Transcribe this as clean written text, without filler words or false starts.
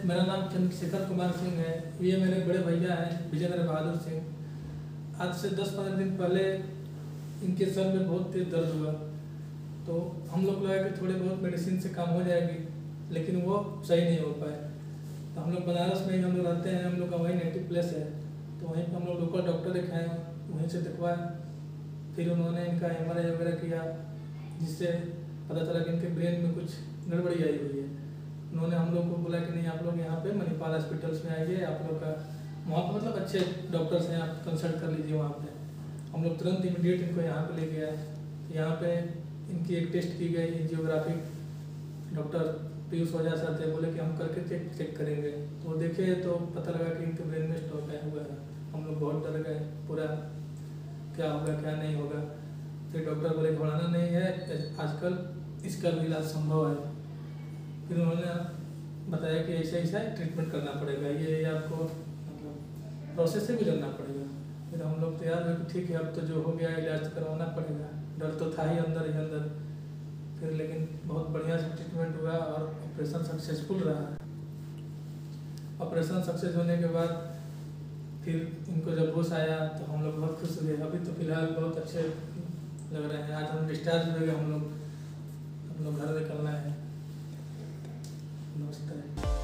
मेरा नाम चंद्रशेखर कुमार सिंह है। ये मेरे बड़े भैया हैं विजेंद्र बहादुर सिंह। आज से 10-15 दिन पहले इनके सर में बहुत तेज दर्द हुआ, तो हम लोग लगा कि थोड़ी बहुत मेडिसिन से काम हो जाएगी, लेकिन वो सही नहीं हो पाए। तो हम लोग बनारस में ही हम लोग रहते हैं, हम लोग का वही नेटिव प्लेस है, तो वहीं पर हम लोग लोकल डॉक्टर दिखाए, वहीं से दिखवाए। फिर उन्होंने इनका MRI वगैरह किया, जिससे पता चला कि इनके ब्रेन में कुछ गड़बड़ी आई हुई है। उन्होंने हम लोग को बोला कि नहीं, आप लोग यहाँ पे मणिपाल हॉस्पिटल्स में आइए, आप लोग का वहाँ पर मतलब अच्छे डॉक्टर्स हैं, आप कंसल्ट कर लीजिए वहाँ पे। हम लोग तुरंत इमीडिएट इनको यहाँ पे ले गए। यहाँ पे इनकी एक टेस्ट की गई, angiography. Doctor Piyush Ojha sir थे, बोले कि हम करके चेक करेंगे। तो देखे तो पता लगा कि इनके ब्रेन में स्ट्रोक आया हुआ है। हम लोग बहुत डर गए, पूरा क्या होगा क्या नहीं होगा। फिर डॉक्टर बोले घबराना नहीं है, आजकल इसका भी इलाज संभव है। फिर उन्होंने बताया कि ऐसा ऐसा ट्रीटमेंट करना पड़ेगा, ये आपको मतलब प्रोसेस से गुजरना पड़ेगा। फिर हम लोग तैयार हुए कि ठीक है, अब तो जो हो गया इलाज तो करवाना पड़ेगा। डर तो था ही अंदर। फिर लेकिन बहुत बढ़िया से ट्रीटमेंट हुआ और ऑपरेशन सक्सेसफुल रहा। ऑपरेशन सक्सेस होने के बाद फिर इनको जब होश आया तो हम लोग बहुत खुश हुए। अभी तो फिलहाल बहुत अच्छे लग रहे हैं। आज हम डिस्चार्ज हुए, हम लोग घर निकलना है। नमस्ते।